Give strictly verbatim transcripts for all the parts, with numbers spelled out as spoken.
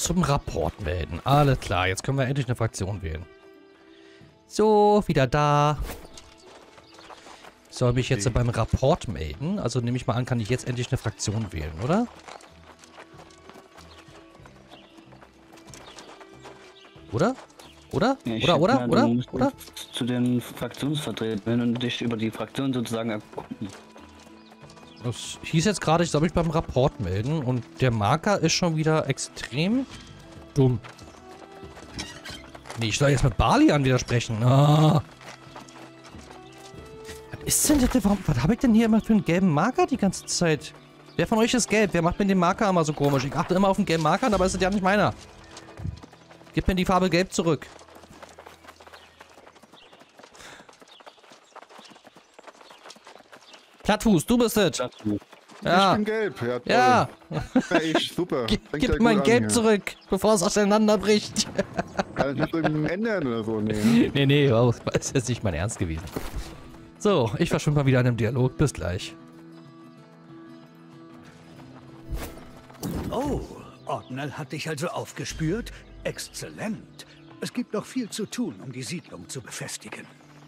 zum Rapport melden. Alles klar, jetzt können wir endlich eine Fraktion wählen. So, wieder da. Soll mich jetzt beim Rapport melden? Also nehme ich mal an, kann ich jetzt endlich eine Fraktion wählen, oder? Oder? Oder? Ja, oder, oder, oder, oder, oder? Zu den Fraktionsvertretern und dich über die Fraktion sozusagen erkunden. Das hieß jetzt gerade, ich soll mich beim Rapport melden und der Marker ist schon wieder extrem dumm. Nee, ich soll jetzt mit Balian widersprechen. Ah. Was ist denn das? Warum, was habe ich denn hier immer für einen gelben Marker die ganze Zeit? Wer von euch ist gelb? Wer macht mir den Marker immer so komisch? Ich achte immer auf den gelben Marker, aber ist das ja nicht meiner. Gib mir die Farbe gelb zurück. Plattfuß, du bist es. Ja. Ich bin gelb. Ja, toll. Ja. Ja, ich, super. Gib, Fängt gib ja mein gut Gelb an, ja. zurück, bevor es auseinanderbricht. Kann ich das irgendwie ändern oder so? Nee, ne? Nee, nee, das ist jetzt nicht mein Ernst gewesen. So, ich verschwinde mal wieder in einem Dialog. Bis gleich. Oh, Ordnell hat dich also aufgespürt? Exzellent. Es gibt noch viel zu tun, um die Siedlung zu befestigen.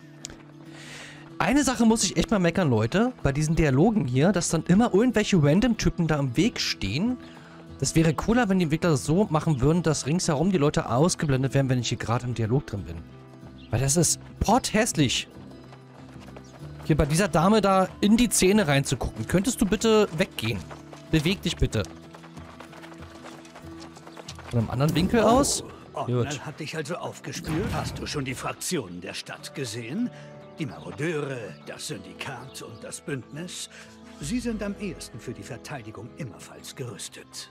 Eine Sache muss ich echt mal meckern, Leute. Bei diesen Dialogen hier, dass dann immer irgendwelche Random-Typen da im Weg stehen. Das wäre cooler, wenn die Entwickler das so machen würden, dass ringsherum die Leute ausgeblendet werden, wenn ich hier gerade im Dialog drin bin. Weil das ist potthässlich. Hier bei dieser Dame da in die Zähne reinzugucken. Könntest du bitte weggehen? Beweg dich bitte. Von einem anderen Winkel Oh, aus? Ordnell Gut. hat dich also aufgespürt? Hast du schon die Fraktionen der Stadt gesehen? Die Marodeure, das Syndikat und das Bündnis? Sie sind am ehesten für die Verteidigung immerfalls gerüstet.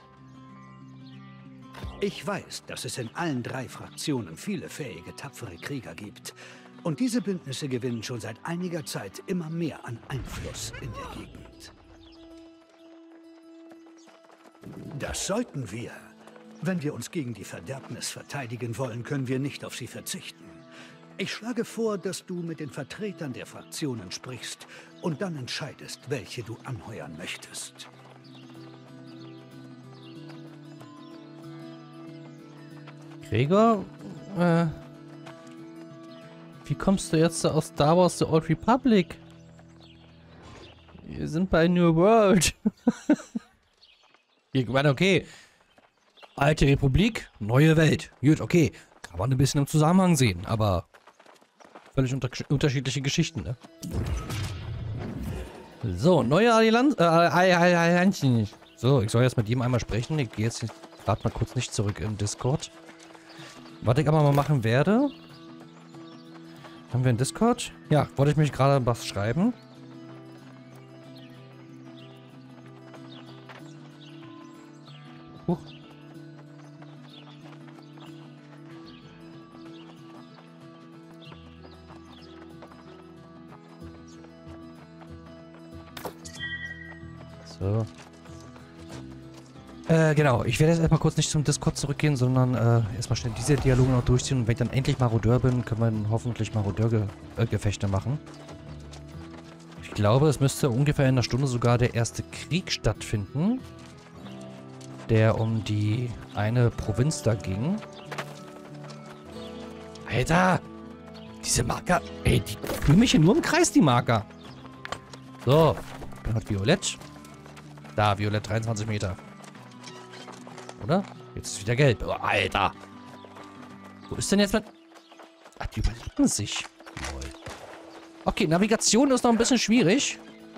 Ich weiß, dass es in allen drei Fraktionen viele fähige, tapfere Krieger gibt. Und diese Bündnisse gewinnen schon seit einiger Zeit immer mehr an Einfluss in der Gegend. Das sollten wir. Wenn wir uns gegen die Verderbnis verteidigen wollen, können wir nicht auf sie verzichten. Ich schlage vor, dass du mit den Vertretern der Fraktionen sprichst und dann entscheidest, welche du anheuern möchtest. Gregor, äh, wie kommst du jetzt aus Star Wars The Old Republic? Wir sind bei New World. Ich meine, okay. Alte Republik, neue Welt. Gut, okay. Kann man ein bisschen im Zusammenhang sehen, aber völlig unter unterschiedliche Geschichten, ne? So, neue Allianz. Äh, Allianz. So, ich soll jetzt mit ihm einmal sprechen. Ich gehe jetzt gerade mal kurz nicht zurück in Discord. Was ich aber mal machen werde. Haben wir einen Discord? Ja, wollte ich mich gerade was schreiben. Huch. So. Äh, genau. Ich werde jetzt erstmal kurz nicht zum Discord zurückgehen, sondern äh, erstmal schnell diese Dialoge noch durchziehen. Und wenn ich dann endlich Marodeur bin, können wir dann hoffentlich Marodeur-Gefechte machen. Ich glaube, es müsste ungefähr in einer Stunde sogar der erste Krieg stattfinden. Der um die eine Provinz da ging. Alter! Diese Marker. Ey, die führen mich hier nur im Kreis, die Marker. So. Dann hat Violett. Da, Violett, dreiundzwanzig Meter. Oder? Jetzt ist wieder gelb. Oh, Alter. Wo ist denn jetzt mein... Ach, die überlappen sich. Lol. Okay, Navigation ist noch ein bisschen schwierig.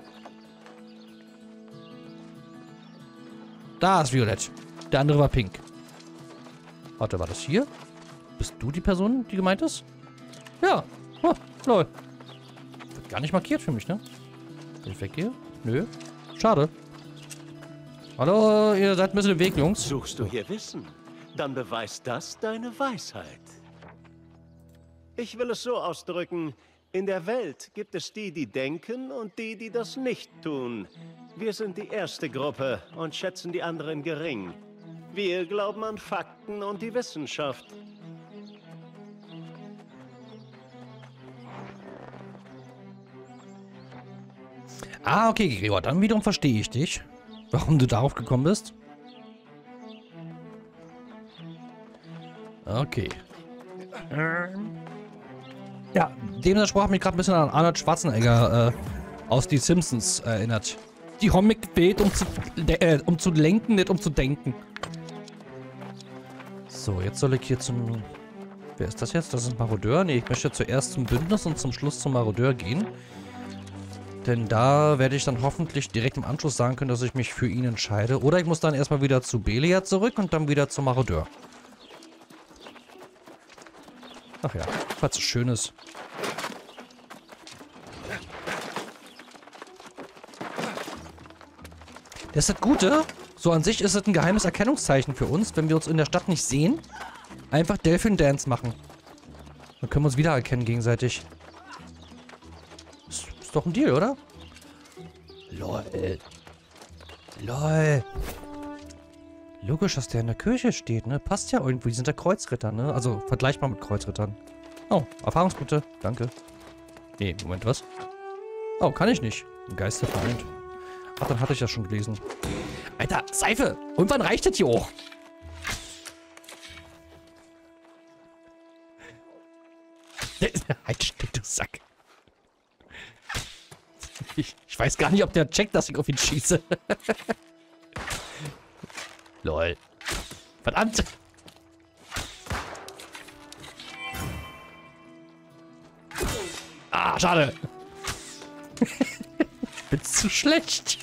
Da ist Violett. Der andere war pink. Warte, war das hier? Bist du die Person, die gemeint ist? Ja. Oh, lol. Wird gar nicht markiert für mich, ne? Wenn ich weggehe? Nö. Schade. Hallo, ihr seid ein bisschen im Weg, Jungs. Suchst du hier Wissen? Dann beweist das deine Weisheit. Ich will es so ausdrücken. In der Welt gibt es die, die denken und die, die das nicht tun. Wir sind die erste Gruppe und schätzen die anderen gering. Wir glauben an Fakten und die Wissenschaft. Ah, okay, Gregor, dann wiederum verstehe ich dich. Warum du darauf gekommen bist. Okay. Ja, dem Spruch hat mich gerade ein bisschen an Arnold Schwarzenegger äh, aus Die Simpsons erinnert. Die haben mich gewählt, um zu, äh, um zu lenken, nicht um zu denken. So, jetzt soll ich hier zum... Wer ist das jetzt? Das ist Marodeur? Ne, ich möchte zuerst zum Bündnis und zum Schluss zum Marodeur gehen. Denn da werde ich dann hoffentlich direkt im Anschluss sagen können, dass ich mich für ihn entscheide. Oder ich muss dann erstmal wieder zu Belia zurück und dann wieder zum Marodeur. Ach ja, was so Schönes. Das ist das Gute. So an sich ist es ein geheimes Erkennungszeichen für uns, wenn wir uns in der Stadt nicht sehen. Einfach Delphin Dance machen. Dann können wir uns wiedererkennen gegenseitig. Ist, ist doch ein Deal, oder? Lol. Lol. Logisch, dass der in der Kirche steht, ne? Passt ja irgendwie. Die sind ja Kreuzritter, ne? Also vergleichbar mit Kreuzrittern. Oh, Erfahrungspunkte. Danke. Nee, Moment, was? Oh, kann ich nicht. Ein Geiste vereint. Ach, dann hatte ich das schon gelesen. Alter, Seife! Irgendwann reicht das hier auch. Halt still, du Sack. Ich, ich weiß gar nicht, ob der checkt, dass ich auf ihn schieße. Lol. Verdammt! Ah, schade. Ich bin zu schlecht.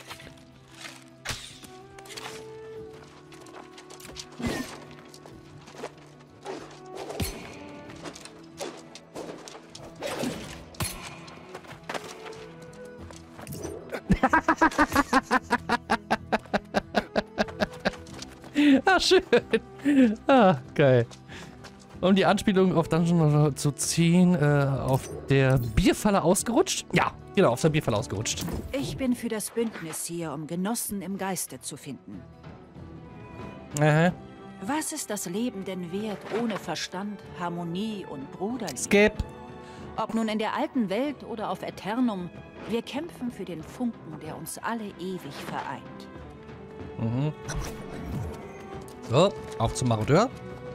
Ah, schön. Ah, geil. Um die Anspielung auf Dungeon zu ziehen, äh, auf der Bierfalle ausgerutscht? Ja, genau, auf der Bierfalle ausgerutscht. Ich bin für das Bündnis hier, um Genossen im Geiste zu finden. Aha. Was ist das Leben denn wert ohne Verstand, Harmonie und Bruderliebe? Skip. Ob nun in der alten Welt oder auf Eternum, wir kämpfen für den Funken, der uns alle ewig vereint. Mhm. So, auf zum Marodeur.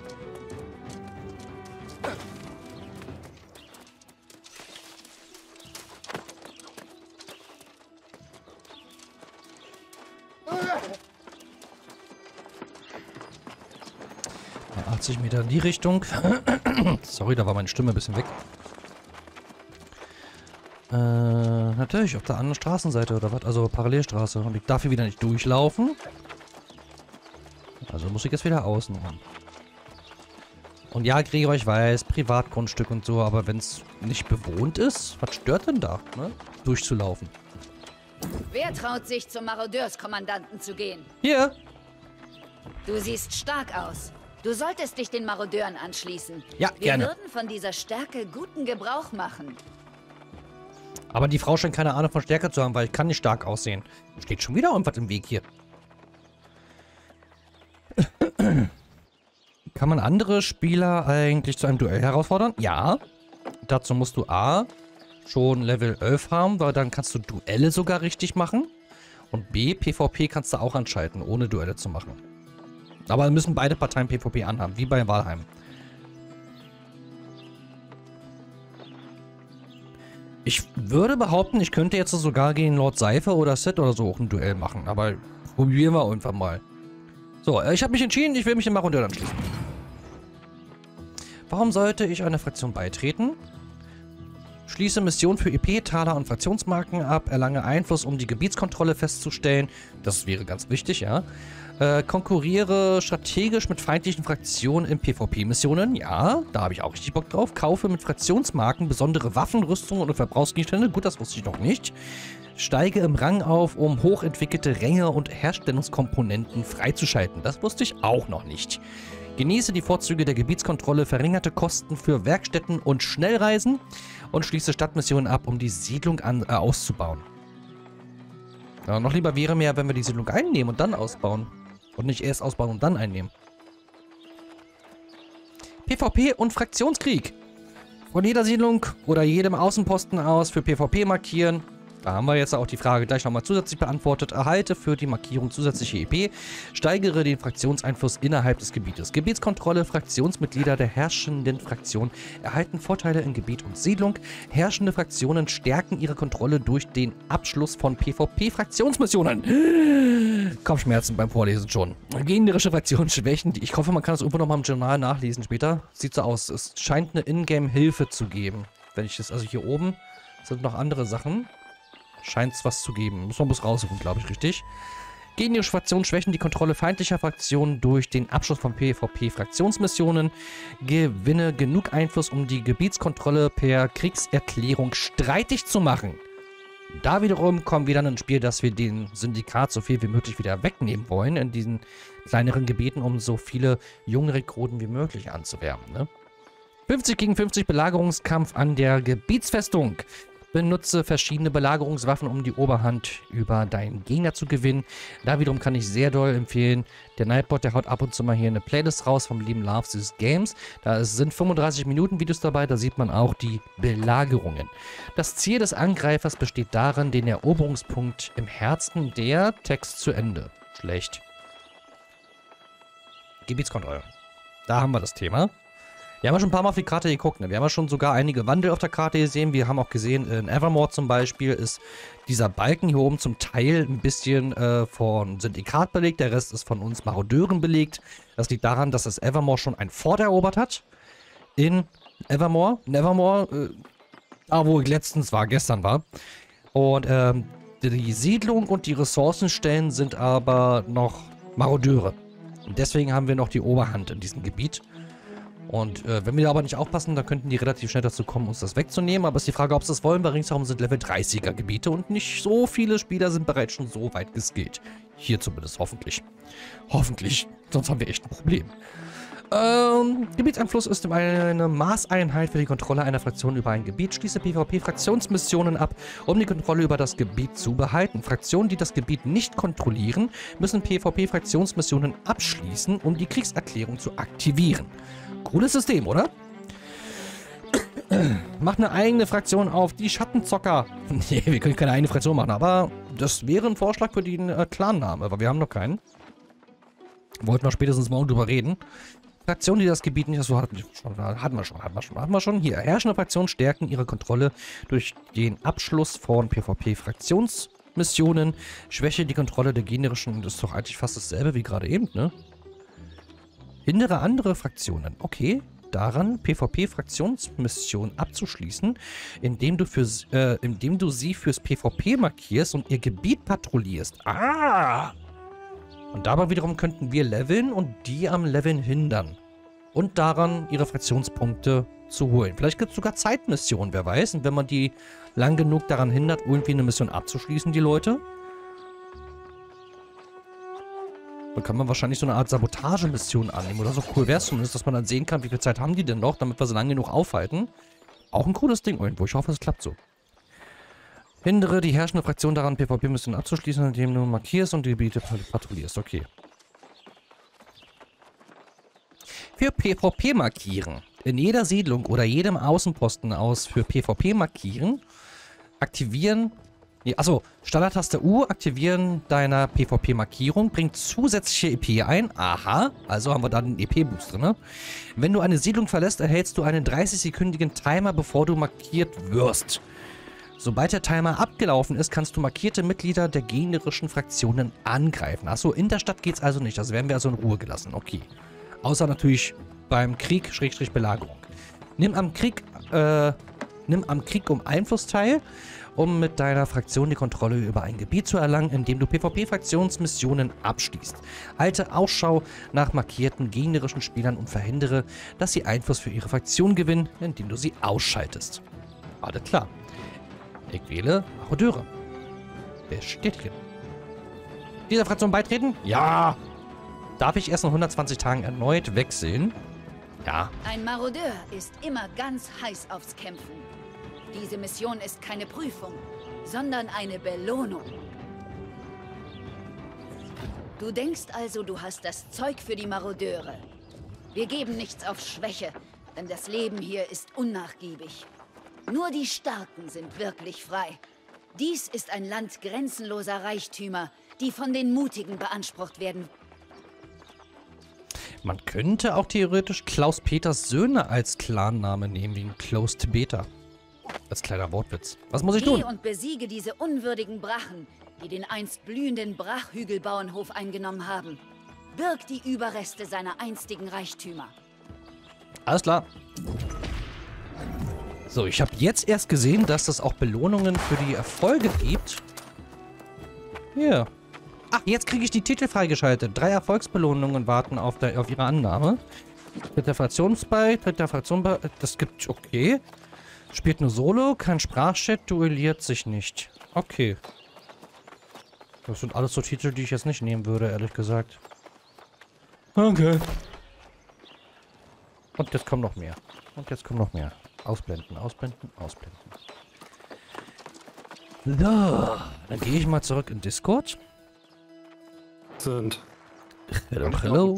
achtzig Meter in die Richtung. Sorry, da war meine Stimme ein bisschen weg. Äh, natürlich, auf der anderen Straßenseite oder was? Also Parallelstraße. Und ich darf hier wieder nicht durchlaufen. Also muss ich jetzt wieder außen rum. Und ja, Gregor, ich weiß, Privatgrundstück und so, aber wenn es nicht bewohnt ist, was stört denn da, ne? Durchzulaufen. Wer traut sich, zum Marodeurskommandanten zu gehen? Hier! Du siehst stark aus. Du solltest dich den Marodeuren anschließen. Ja, Wir gerne. würden von dieser Stärke guten Gebrauch machen. Aber die Frau scheint keine Ahnung von Stärke zu haben, weil ich kann nicht stark aussehen. Steht schon wieder irgendwas im Weg hier. Kann man andere Spieler eigentlich zu einem Duell herausfordern? Ja. Dazu musst du A, schon Level elf haben, weil dann kannst du Duelle sogar richtig machen. Und B, PvP kannst du auch anschalten, ohne Duelle zu machen. Aber dann müssen beide Parteien PvP anhaben, wie bei Valheim. Ich würde behaupten, ich könnte jetzt sogar gegen Lord Seife oder Sid oder so auch ein Duell machen. Aber probieren wir einfach mal. So, ich habe mich entschieden, ich will mich dem Marodeur anschließen. Warum sollte ich einer Fraktion beitreten? Schließe Mission für E P, Taler und Fraktionsmarken ab. Erlange Einfluss, um die Gebietskontrolle festzustellen. Das wäre ganz wichtig, ja. Äh, konkurriere strategisch mit feindlichen Fraktionen in PvP-Missionen. Ja, da habe ich auch richtig Bock drauf. Kaufe mit Fraktionsmarken besondere Waffen, Rüstungen und Verbrauchsgegenstände. Gut, das wusste ich noch nicht. Steige im Rang auf, um hochentwickelte Ränge und Herstellungskomponenten freizuschalten. Das wusste ich auch noch nicht. Genieße die Vorzüge der Gebietskontrolle, verringerte Kosten für Werkstätten und Schnellreisen und schließe Stadtmissionen ab, um die Siedlung an, äh, auszubauen. Ja, noch lieber wäre mir, wenn wir die Siedlung einnehmen und dann ausbauen. Und nicht erst ausbauen und dann einnehmen. PvP und Fraktionskrieg. Von jeder Siedlung oder jedem Außenposten aus für PvP markieren. Da haben wir jetzt auch die Frage gleich nochmal zusätzlich beantwortet. Erhalte für die Markierung zusätzliche E P. Steigere den Fraktionseinfluss innerhalb des Gebietes. Gebietskontrolle. Fraktionsmitglieder der herrschenden Fraktion erhalten Vorteile in Gebiet und Siedlung. Herrschende Fraktionen stärken ihre Kontrolle durch den Abschluss von PvP-Fraktionsmissionen. Kopfschmerzen beim Vorlesen schon. Gegnerische Fraktionen schwächen die. Ich hoffe, man kann das irgendwo nochmal im Journal nachlesen später. Sieht so aus. Es scheint eine Ingame-Hilfe zu geben. Wenn ich das, also hier oben sind noch andere Sachen. Scheint es was zu geben. Muss man bloß raussuchen, glaube ich, richtig. Gegnerische Fraktionen schwächen die Kontrolle feindlicher Fraktionen durch den Abschluss von PvP-Fraktionsmissionen. Gewinne genug Einfluss, um die Gebietskontrolle per Kriegserklärung streitig zu machen. Da wiederum kommen wir dann ins Spiel, dass wir den Syndikat so viel wie möglich wieder wegnehmen wollen in diesen kleineren Gebieten, um so viele junge Rekruten wie möglich anzuwerben. Ne? fünfzig gegen fünfzig Belagerungskampf an der Gebietsfestung. Benutze verschiedene Belagerungswaffen, um die Oberhand über deinen Gegner zu gewinnen. Da wiederum kann ich sehr doll empfehlen, der Nightbot, der haut ab und zu mal hier eine Playlist raus vom lieben Love This Games. Da sind fünfunddreißig Minuten Videos dabei, da sieht man auch die Belagerungen. Das Ziel des Angreifers besteht darin, den Eroberungspunkt im Herzen der Text zu Ende. Schlecht. Gebietskontrolle. Da haben wir das Thema. Wir haben ja schon ein paar Mal auf die Karte geguckt, ne? Wir haben ja schon sogar einige Wandel auf der Karte gesehen. Wir haben auch gesehen, in Evermore zum Beispiel ist dieser Balken hier oben zum Teil ein bisschen äh, von Syndikat belegt. Der Rest ist von uns Marodeuren belegt. Das liegt daran, dass das Evermore schon ein Fort erobert hat. In Evermore. In Evermore, äh, da wo ich letztens war, gestern war. Und ähm, die Siedlung und die Ressourcenstellen sind aber noch Marodeure. Und deswegen haben wir noch die Oberhand in diesem Gebiet. Und äh, wenn wir aber nicht aufpassen, dann könnten die relativ schnell dazu kommen, uns das wegzunehmen. Aber es ist die Frage, ob sie das wollen, weil ringsherum sind Level dreißiger Gebiete und nicht so viele Spieler sind bereits schon so weit geskillt. Hier zumindest, hoffentlich. Hoffentlich, sonst haben wir echt ein Problem. Ähm, Gebietseinfluss ist eine Maßeinheit für die Kontrolle einer Fraktion über ein Gebiet. Schließe PvP-Fraktionsmissionen ab, um die Kontrolle über das Gebiet zu behalten. Fraktionen, die das Gebiet nicht kontrollieren, müssen PvP-Fraktionsmissionen abschließen, um die Kriegserklärung zu aktivieren. Cooles System, oder? Mach eine eigene Fraktion auf, die Schattenzocker. Nee, wir können keine eigene Fraktion machen, aber das wäre ein Vorschlag für den äh, Clan-Namen, aber wir haben noch keinen. Wollten wir spätestens morgen drüber reden. Fraktionen, die das Gebiet nicht... So hatten wir schon, hatten wir schon, hatten wir schon, hatten wir schon. Hier, herrschende Fraktionen stärken ihre Kontrolle durch den Abschluss von PvP-Fraktionsmissionen. Schwäche die Kontrolle der generischen... Das ist doch eigentlich fast dasselbe wie gerade eben, ne? Hindere andere Fraktionen. Okay, daran PvP-Fraktionsmissionen abzuschließen, indem du, für, äh, indem du sie fürs PvP markierst und ihr Gebiet patrouillierst. Ah! Und dabei wiederum könnten wir leveln und die am Leveln hindern. Und daran ihre Fraktionspunkte zu holen. Vielleicht gibt es sogar Zeitmissionen, wer weiß. Und wenn man die lang genug daran hindert, irgendwie eine Mission abzuschließen, die Leute... Dann kann man wahrscheinlich so eine Art Sabotagemission annehmen oder so. Cool wäre es zumindest, dass man dann sehen kann, wie viel Zeit haben die denn noch, damit wir sie lange genug aufhalten. Auch ein cooles Ding irgendwo. Ich hoffe, es klappt so. Hindere die herrschende Fraktion daran, PvP-Missionen abzuschließen, indem du markierst und die Gebiete patrouillierst. Okay. Für PvP markieren. In jeder Siedlung oder jedem Außenposten aus für PvP markieren, aktivieren... Achso, Standardtaste U, aktivieren deiner PvP-Markierung, bringt zusätzliche E P ein. Aha, also haben wir da einen E P-Boost drin. Ne? Wenn du eine Siedlung verlässt, erhältst du einen dreißig-sekündigen Timer, bevor du markiert wirst. Sobald der Timer abgelaufen ist, kannst du markierte Mitglieder der gegnerischen Fraktionen angreifen. Achso, in der Stadt geht's also nicht. Das werden wir also in Ruhe gelassen. Okay. Außer natürlich beim Krieg, Schrägstrich Belagerung. Nimm am Krieg, äh, nimm am Krieg um Einfluss teil, um mit deiner Fraktion die Kontrolle über ein Gebiet zu erlangen, indem du PvP-Fraktionsmissionen abschließt. Halte Ausschau nach markierten gegnerischen Spielern und verhindere, dass sie Einfluss für ihre Fraktion gewinnen, indem du sie ausschaltest. Alles klar. Ich wähle Marodeure. Bestätigen. Dieser Fraktion beitreten? Ja! Darf ich erst in hundertzwanzig Tagen erneut wechseln? Ja. Ein Marodeur ist immer ganz heiß aufs Kämpfen. Diese Mission ist keine Prüfung, sondern eine Belohnung. Du denkst also, du hast das Zeug für die Marodeure. Wir geben nichts auf Schwäche, denn das Leben hier ist unnachgiebig. Nur die Starken sind wirklich frei. Dies ist ein Land grenzenloser Reichtümer, die von den Mutigen beansprucht werden. Man könnte auch theoretisch Klaus Peters Söhne als Clanname nehmen, wie ein Closed Beta. Als kleiner Wortwitz. Was muss ich Geh tun? und besiege diese unwürdigen Brachen, die den einst blühenden Brachhügelbauernhof eingenommen haben. Birg die Überreste seiner einstigen Reichtümer. Alles klar. So, ich habe jetzt erst gesehen, dass es auch Belohnungen für die Erfolge gibt. Hier. Ach, jetzt kriege ich die Titel freigeschaltet. Drei Erfolgsbelohnungen warten auf, der, auf ihre Annahme. Tritt der Fraktion bei, tritt der Fraktion bei. Das gibt, okay. Spielt nur Solo, kein Sprachchat, duelliert sich nicht. Okay. Das sind alles so Titel, die ich jetzt nicht nehmen würde, ehrlich gesagt. Okay. Und jetzt kommen noch mehr. Und jetzt kommen noch mehr. Ausblenden, ausblenden, ausblenden. So, dann gehe ich mal zurück in Discord. Sind. Hello, hello.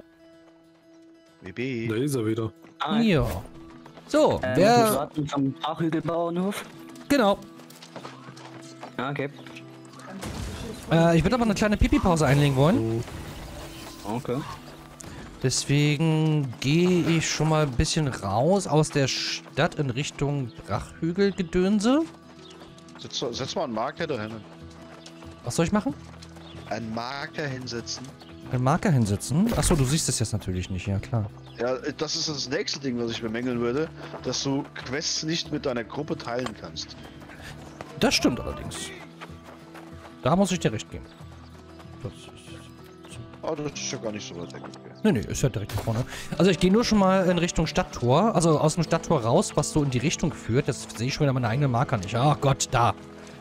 W B. Da ist er wieder. Ah, Ja. So, äh, wer... warten zum Brachhügelbauernhof. Genau. Ah, okay. Äh, ich würde aber eine kleine Pipi-Pause einlegen wollen. Okay. Deswegen gehe ich schon mal ein bisschen raus aus der Stadt in Richtung Brachhügelgedönse. Setz, setz mal einen Marker da hin. Was soll ich machen? Einen Marker hinsetzen. Einen Marker hinsetzen? Achso, du siehst es jetzt natürlich nicht, ja klar. Ja, das ist das nächste Ding, was ich bemängeln würde, dass du Quests nicht mit deiner Gruppe teilen kannst. Das stimmt allerdings. Da muss ich dir recht geben. Das ist... Oh, das ist ja gar nicht so weit weg. Okay. Nee, nee, ist ja direkt da vorne. Also ich gehe nur schon mal in Richtung Stadttor, also aus dem Stadttor raus, was so in die Richtung führt. Das sehe ich schon wieder meine eigenen Marker nicht. Ach Gott, da.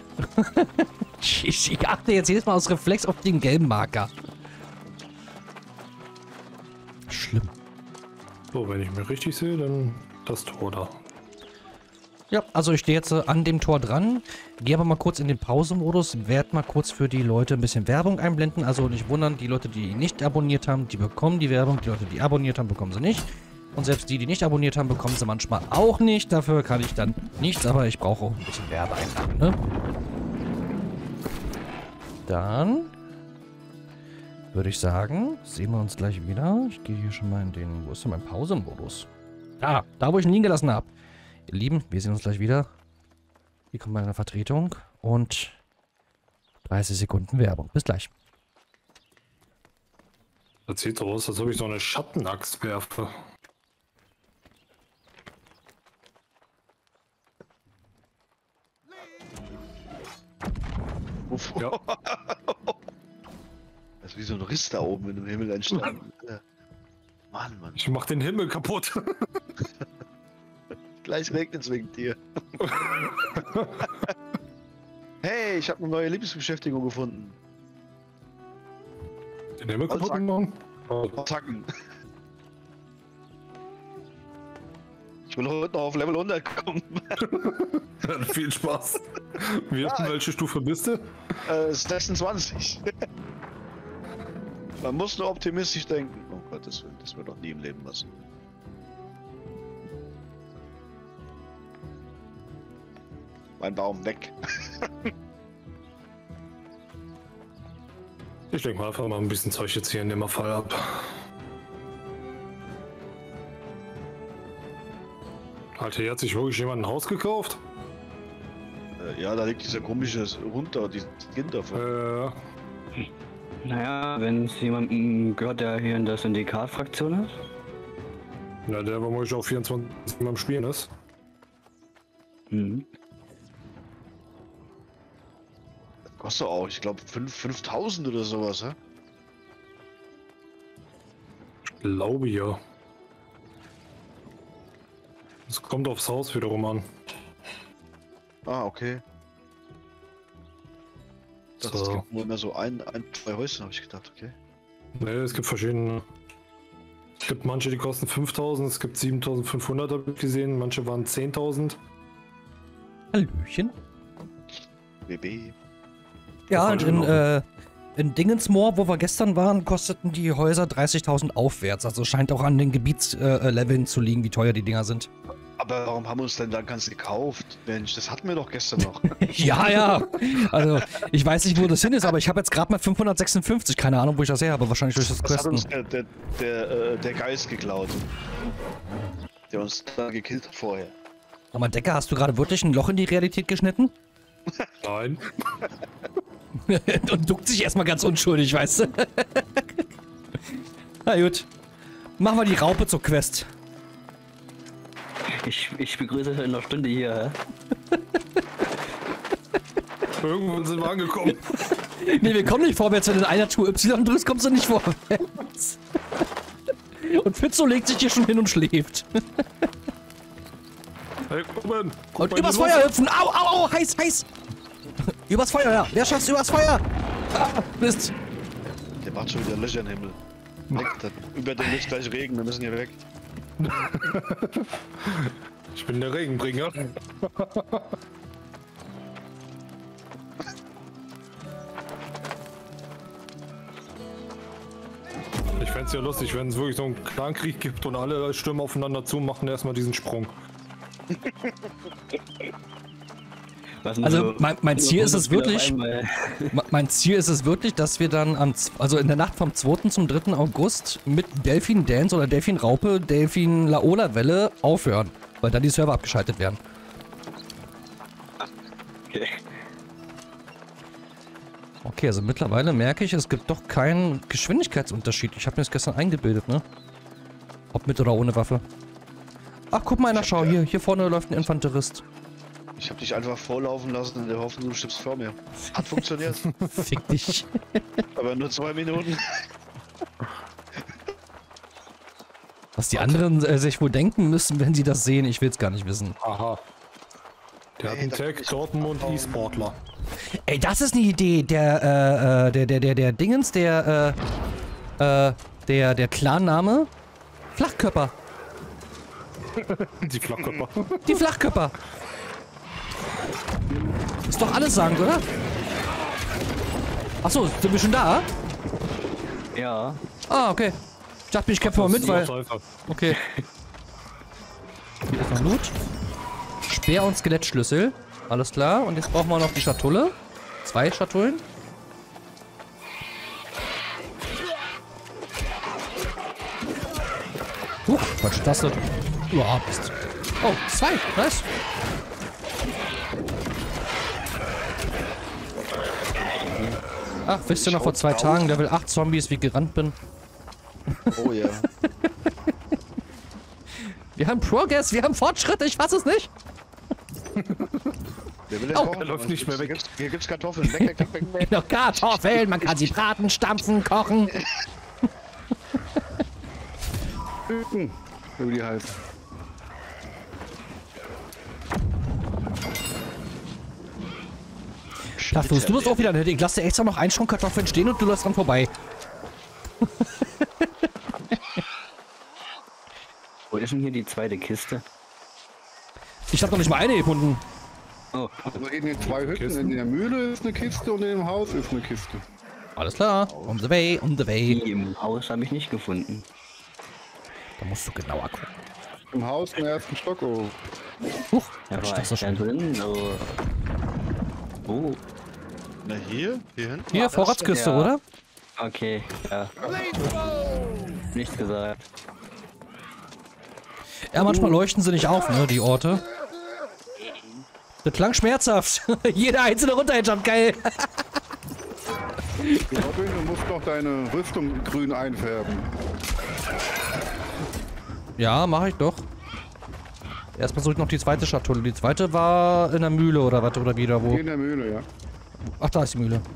ich, ich achte jetzt jedes Mal aus Reflex auf den gelben Marker. Schlimm. So, wenn ich mich richtig sehe, dann das Tor da. Ja, also ich stehe jetzt äh, an dem Tor dran, gehe aber mal kurz in den Pausenmodus, werde mal kurz für die Leute ein bisschen Werbung einblenden. Also nicht wundern, die Leute, die nicht abonniert haben, die bekommen die Werbung. Die Leute, die abonniert haben, bekommen sie nicht. Und selbst die, die nicht abonniert haben, bekommen sie manchmal auch nicht. Dafür kann ich dann nichts, aber ich brauche auch ein bisschen Werbeeinnahmen, ne? Dann würde ich sagen, sehen wir uns gleich wieder. Ich gehe hier schon mal in den... Wo ist denn mein Pausenmodus? Da, da wo ich ihn liegen gelassen habe. Ihr Lieben, wir sehen uns gleich wieder. Hier kommt meine Vertretung und dreißig Sekunden Werbung. Bis gleich. Das sieht so aus, als ob ich so eine Schattenaxt werfe. Uff. Ja. Das ist wie so ein Riss da oben in dem Himmel entstanden. Mann, Mann. Ich mach den Himmel kaputt. Gleich regnet es wegen dir. Hey, ich habe eine neue Lieblingsbeschäftigung gefunden. Den Himmel kaputt Zacken. machen? Oh. Zacken. Ich will heute noch auf Level hundert kommen. Dann viel Spaß. Wie Ja. welche Stufe bist du? Äh, sechsundzwanzig. Man muss nur optimistisch denken. Oh Gottes Willen, das wird doch nie im Leben was. Mein Baum weg. Ich denke mal einfach mal ein bisschen Zeug jetzt hier in dem Fall ab. Alter, hier hat sich wirklich jemand ein Haus gekauft? Äh, ja, da liegt dieser komische Hund da, dieses Kind davon. Äh, Naja, wenn es jemanden gehört, der hier in der Syndikat-Fraktion ist. na, der war wirklich auch vierundzwanzig am Spielen ist. Mhm. Kostet auch, ich glaube, fünftausend oder sowas, hä? Ich glaube ja. Es kommt aufs Haus wiederum an. Ah, okay. Das So. gibt nur immer so ein, ein, zwei Häuschen, habe ich gedacht, okay. Ne, es gibt verschiedene. Es gibt manche, die kosten fünftausend, es gibt siebentausendfünfhundert, habe ich gesehen, manche waren zehntausend. Hallöchen. W B. Ja, Das war in, schon äh, in Dingensmoor, wo wir gestern waren, kosteten die Häuser dreißigtausend aufwärts. Also scheint auch an den Gebietsleveln äh, Leveln zu liegen, wie teuer die Dinger sind. Aber warum haben wir uns denn dann ganz gekauft? Mensch, das hatten wir doch gestern noch. Ja, ja. Also, ich weiß nicht, wo das hin ist, aber ich habe jetzt gerade mal fünfhundertsechsundfünfzig. Keine Ahnung, wo ich das her habe. Wahrscheinlich durch das Das hat Questen. uns der, der, der, äh, der Geist geklaut. Der uns da gekillt hat vorher. Aber Decker, hast du gerade wirklich ein Loch in die Realität geschnitten? Nein. Und duckt sich erstmal ganz unschuldig, weißt du? Na gut. Machen wir die Raupe zur Quest. Ich, ich begrüße euch in einer Stunde hier. Irgendwann sind wir angekommen. Nee, wir kommen nicht vorwärts, wenn du in einer Tour Y drückst, kommst du nicht vorwärts. Und Pizzo legt sich hier schon hin und schläft. Hey, Ruben, guck Und mal übers in die Feuer Luft. hüpfen. Au, au, au, heiß, heiß. Übers Feuer, ja. Wer schafft's übers Feuer? Ah, Mist. Der macht schon wieder Löcher im Himmel. Weg, dann über den wird gleich Regen, wir müssen hier weg. Ich bin der Regenbringer. Ich fände es ja lustig, wenn es wirklich so einen Clankrieg gibt und alle stürmen aufeinander zu, machen erstmal diesen Sprung. Also mein, mein Ziel ist es wirklich, mein Ziel ist es wirklich, dass wir dann am, also in der Nacht vom zweiten zum dritten August mit Delfin Dance oder Delfin Raupe, Delfin Laola Welle aufhören, weil dann die Server abgeschaltet werden. Okay. Okay, also mittlerweile merke ich, es gibt doch keinen Geschwindigkeitsunterschied. Ich habe mir das gestern eingebildet, ne? Ob mit oder ohne Waffe. Ach, guck mal einer, schau, hier, hier vorne läuft ein Infanterist. Ich habe dich einfach vorlaufen lassen in der Hoffnung, du stirbst vor mir. Hat funktioniert. Fick dich. Aber nur zwei Minuten. Was die anderen äh, sich wohl denken müssen, wenn sie das sehen, ich will es gar nicht wissen. Aha. Der hat einen Tag, Dortmund E-Sportler. Ey, das ist eine Idee. Der, äh, äh, der, der, der, der Dingens, der, äh, äh, der, der Clan-Name? Flachkörper. Die Flachkörper. Die Flachkörper. Ist doch alles sagen, oder? Achso, sind wir schon da? Ja. Ah, okay. Ich dachte, ich kämpfe mal mit, weil... Okay. Hier ist noch Loot. Speer und Skelettschlüssel. Alles klar. Und jetzt brauchen wir noch die Schatulle. Zwei Schatullen. Huch, falsche Taste. Ja, Mist. Oh, zwei. Nice. Ach, wisst ihr noch vor zwei Tagen, Level acht Zombies, wie ich gerannt bin? Oh ja. Wir haben Progress, wir haben Fortschritte, ich fass es nicht. Wer will denn Oh, kochen? er läuft nicht mehr weg. Hier gibt's, hier gibt's Kartoffeln. Weg, weg, weg, weg, weg. Noch Kartoffeln, man kann sie braten, stampfen, kochen. Über die Hals. Plattfuß, du bist auch wieder nötig. Lass dir extra noch einen Schrank Kartoffeln stehen und du läufst dran vorbei. Wo ist denn hier die zweite Kiste? Ich hab noch nicht mal eine gefunden. Oh, Also in den zwei Hütten, in der Mühle ist eine Kiste und in dem Haus ist eine Kiste. Alles klar. On the way, on the way. die im Haus habe ich nicht gefunden. Da musst du genauer gucken. Im Haus im ersten Stock. Oh. Huch, Da was war ist das ich so da schön? drin, so. Oh, Na hier? Hier hinten? Hier, Vorratskiste, Ja. oder? okay, ja. Nichts gesagt. Ja, manchmal leuchten sie nicht auf, ne, die Orte. Das klang schmerzhaft. Jeder einzelne runterhält, geil. Robin, du musst noch deine Rüstung grün einfärben. Ja, mache ich doch. Erstmal suche ich noch die zweite Schatulle. Die zweite war in der Mühle oder was oder wieder wo? Hier in der Mühle, ja. Ach, da ist die Mühle.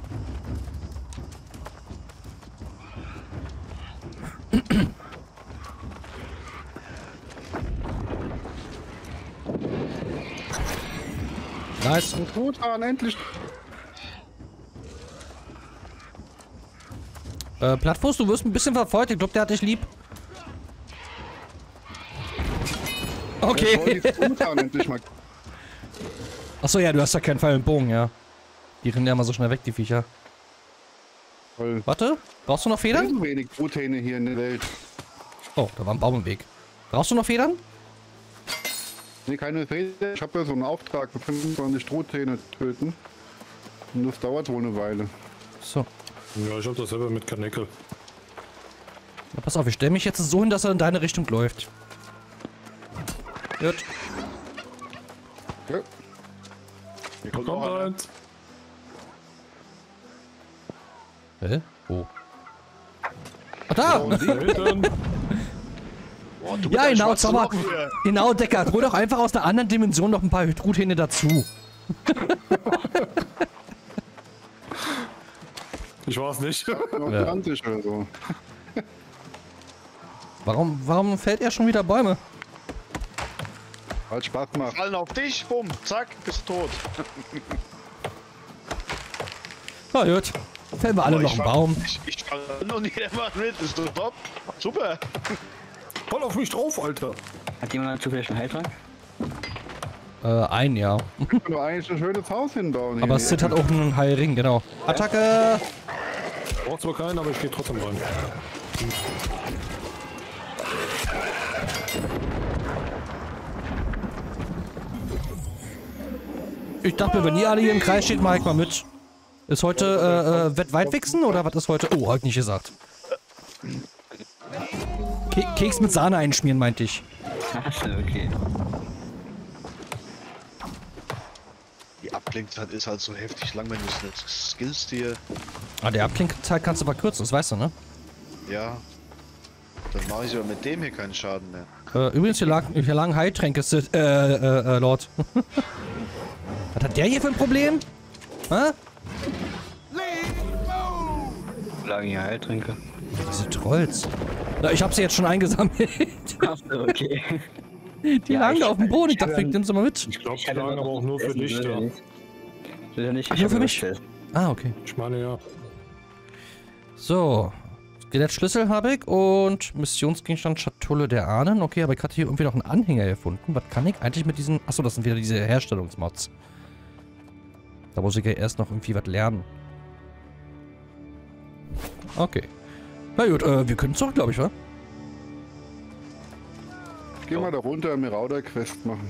Nice. Und Truthahn, endlich. Äh, Plattfuß, du wirst ein bisschen verfolgt. Ich glaube, der hat dich lieb. Okay. Okay. Truthahn endlich mal. Achso, ja, du hast ja keinen Pfeil und Bogen, ja. Die rennen ja immer so schnell weg, die Viecher. Toll. Warte, brauchst du noch Federn? So wenig Truthähne hier in der Welt. Oh, da war ein Baum im Weg. Brauchst du noch Federn? Nee, keine Rede. Ich habe ja so einen Auftrag für fünfundzwanzig Truthähne töten. Und das dauert wohl eine Weile. So. Ja, ich hab das selber mit Kanäckel. Na, pass auf, ich stelle mich jetzt so hin, dass er in deine Richtung läuft. Gut. Ja. Hier kommt Kommt noch einer. eins. Hä? Wo? Ah, da! Hinten. Boah, du mit Ja, deinen genau, schwarzen Zauber. Locken hier. Genau, Decker. Hol doch einfach aus der anderen Dimension noch ein paar Truthähne dazu. Ich war's nicht. Noch Ja. zwanzig oder so. Warum, warum fällt er schon wieder Bäume? Hat Spaß gemacht. Fallen auf dich, bumm, zack, bist du tot. Na gut. Fällen wir alle Oh, noch ich einen fall- Baum. Ich, ich fall und jeder macht mit, ist doch top. Super. Voll auf mich drauf, Alter. Hat jemand zufällig einen Heiltrank? Äh, ein, ja. Ich kann doch eigentlich ein schönes Haus hinbauen. hier. Aber Sid hat auch einen Heilring, genau. Attacke! Braucht zwar keinen, aber ich gehe trotzdem rein. Ich dachte, wenn ihr alle hier im Kreis steht, mach ich mal mit. Ist heute äh, äh, Wettweitwichsen oder was ist heute? Oh, heute nicht gesagt. Ke Keks mit Sahne einschmieren, meinte ich. Achso, okay. Die Abklingzeit ist halt so heftig lang, wenn du es nicht skillst hier. Ah, der Abklingzeit kannst du verkürzen, das weißt du, ne? Ja. Dann mache ich aber mit dem hier keinen Schaden mehr. Äh, übrigens, hier, lag, hier lagen Heiltränke, Sid, äh, äh, äh, Lord. Was hat der hier für ein Problem? Hä? Lagen hier Heiltränke. Diese Trolls. Na, ich hab sie jetzt schon eingesammelt. Achso, okay. Die Ja, lagen ich- da auf dem Boden. Ich ich dachte, hab vielleicht ja- nimmst du mal mit. Ich glaube, die hatte lagen noch aber auch nur für Essen, dich, will ja. er nicht. Will er nicht, Ach, ich nur hab für mich? bestellt. Ah, okay. Ich meine ja. So. Skelettschlüssel habe ich und Missionsgegenstand Schatulle der Ahnen. Okay, aber ich hatte hier irgendwie noch einen Anhänger gefunden. Was kann ich eigentlich mit diesen... Achso, das sind wieder diese Herstellungsmods. Da muss ich ja erst noch irgendwie was lernen. Okay. Na gut, äh, wir können zurück, glaube ich, wa? Geh mal da runter, Mirauda-Quest machen.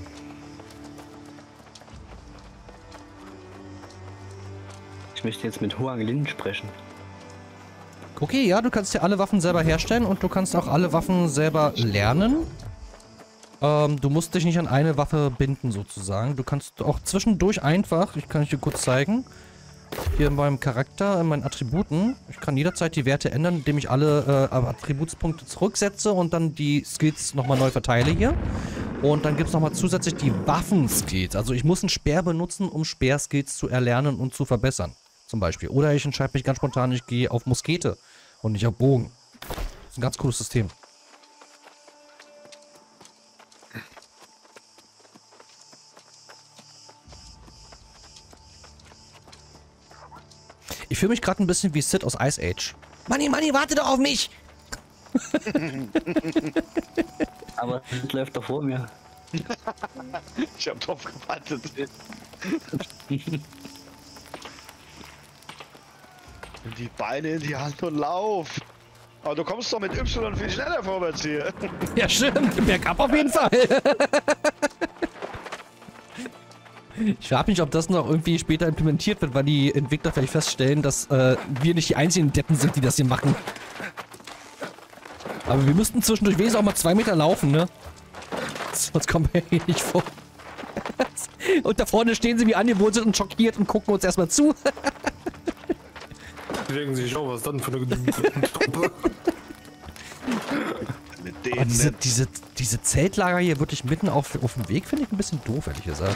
Ich möchte jetzt mit Huang Lin sprechen. Okay, ja, du kannst dir alle Waffen selber herstellen und du kannst auch alle Waffen selber lernen. Ähm, du musst dich nicht an eine Waffe binden, sozusagen. Du kannst auch zwischendurch einfach, ich kann euch dir kurz zeigen, hier in meinem Charakter, in meinen Attributen, ich kann jederzeit die Werte ändern, indem ich alle äh, Attributspunkte zurücksetze und dann die Skills nochmal neu verteile hier. Und dann gibt es nochmal zusätzlich die Waffen-Skills. Also ich muss einen Speer benutzen, um Speerskills zu erlernen und zu verbessern. Zum Beispiel. Oder ich entscheide mich ganz spontan, ich gehe auf Muskete und nicht auf Bogen. Das ist ein ganz cooles System. Ich fühle mich gerade ein bisschen wie Sid aus Ice Age. Manni, Manni, warte doch auf mich! Aber das läuft doch vor mir. Ich hab drauf gewartet. Nimm die Beine in die Hand und lauf. Aber du kommst doch mit Y viel schneller vorwärts hier. Ja, stimmt. Bergab auf jeden Fall. Ich frage mich, ob das noch irgendwie später implementiert wird, weil die Entwickler vielleicht feststellen, dass äh, wir nicht die einzigen Deppen sind, die das hier machen. Aber wir müssten zwischendurch wenigstens auch mal zwei Meter laufen, ne? Sonst kommen wir hier nicht vor. Und da vorne stehen sie wie angewurzelt und schockiert und gucken uns erstmal zu. Die denken sich auch, was ist das denn für eine Truppe? Mit Aber denen. diese, diese, diese Zeltlager hier wirklich mitten auf, auf dem Weg finde ich ein bisschen doof, ehrlich gesagt.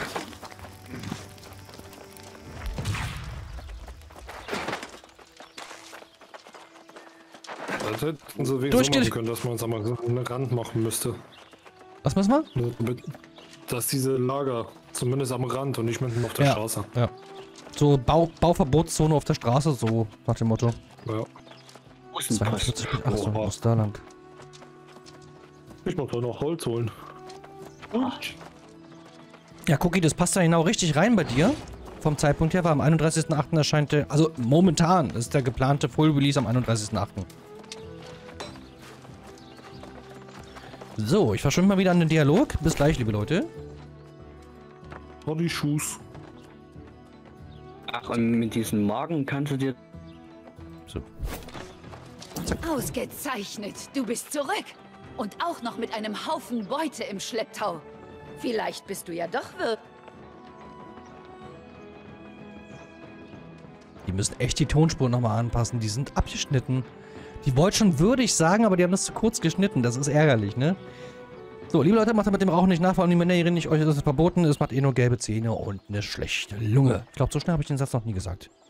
Das hätten sie wenigstens Durchge- so machen können, dass man uns einmal so einen Rand machen müsste. Was müssen wir? Nur damit- Dass diese Lager zumindest am Rand und nicht mitten auf der Ja. Straße. Ja. So Bau, Bauverbotszone auf der Straße, so nach dem Motto. Ja. Wo ist ein Post? zweiundvierzig Bit. Ach so, Oha. muss da lang. Ich muss doch noch Holz holen. Ja, Cookie, das passt ja genau richtig rein bei dir. Vom Zeitpunkt her, weil am einunddreißigsten achten erscheint der, also momentan ist der geplante Full Release am einunddreißigsten achten So, ich verschwinde mal wieder an den Dialog. Bis gleich, liebe Leute. Oh, die Schuss. Ach, und mit diesem Magen kannst du dir... So. Ausgezeichnet, du bist zurück. Und auch noch mit einem Haufen Beute im Schlepptau. Vielleicht bist du ja doch Wirt. Die müssen echt die Tonspuren nochmal anpassen. Die sind abgeschnitten. Die wollte schon würdig sagen, aber die haben das zu kurz geschnitten. Das ist ärgerlich, ne? So, liebe Leute, macht mit dem Rauchen nicht nach. Vor allem die Männer nicht. Euch ist es verboten. Es macht eh nur gelbe Zähne und eine schlechte Lunge. Ich glaube, so schnell habe ich den Satz noch nie gesagt.